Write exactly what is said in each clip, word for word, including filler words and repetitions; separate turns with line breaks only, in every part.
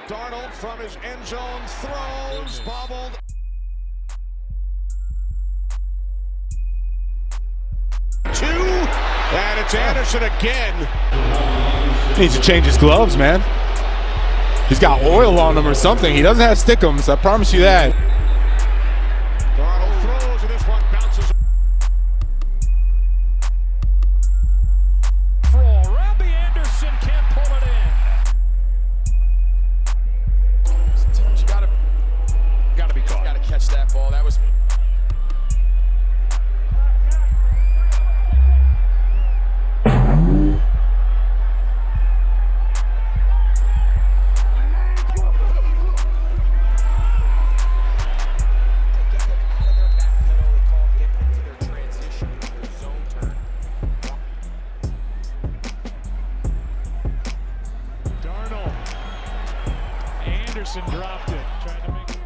Darnold from his end zone throws, bobbled. Two, and it's Anderson again.
He needs to change his gloves, man. He's got oil on them or something. He doesn't have stickums, I promise you that.
Darnold throws, and this one bounces.
Robbie Anderson can't pull it in.
Sometimes you gotta, gotta be caught. Gotta catch that ball. That was.
Anderson dropped it, trying to make it.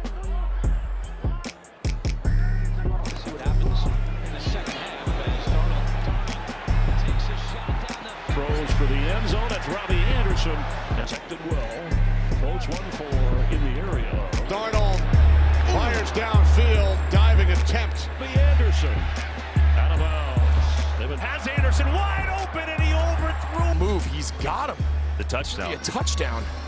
See what happens in the second half as Darnold takes a shot down the
Throws for the end zone. That's Robbie Anderson. Protected well. Floats one for in the area.
Darnold fires downfield, diving attempt.
Robbie Anderson out of bounds. Has Anderson wide open, and he overthrew.
Move. He's got him.
The touchdown.
Be a touchdown.